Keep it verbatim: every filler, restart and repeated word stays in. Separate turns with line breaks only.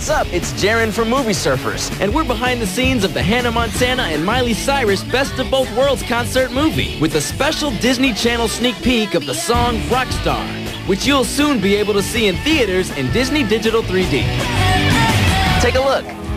What's up? It's Jaron from Movie Surfers, and we're behind the scenes of the Hannah Montana and Miley Cyrus Best of Both Worlds concert movie with a special Disney Channel sneak peek of the song Rockstar, which you'll soon be able to see in theaters in Disney Digital three D. Take a look.